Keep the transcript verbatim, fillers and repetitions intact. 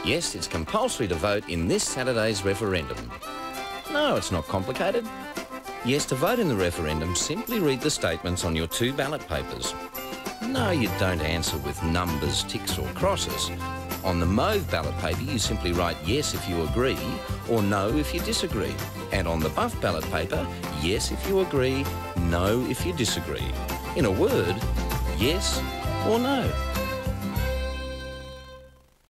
Yes, it's compulsory to vote in this Saturday's referendum. No, it's not complicated. Yes, to vote in the referendum, simply read the statements on your two ballot papers. No, you don't answer with numbers, ticks or crosses. On the mauve ballot paper, you simply write yes if you agree or no if you disagree. And on the buff ballot paper, yes if you agree, no if you disagree. In a word, yes or no.